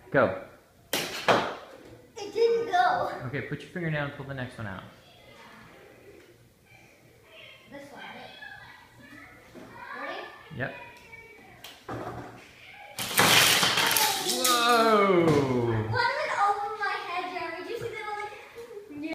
Go. It didn't go. Okay, put your finger down and pull the next one out. This one, right? Ready? Yep.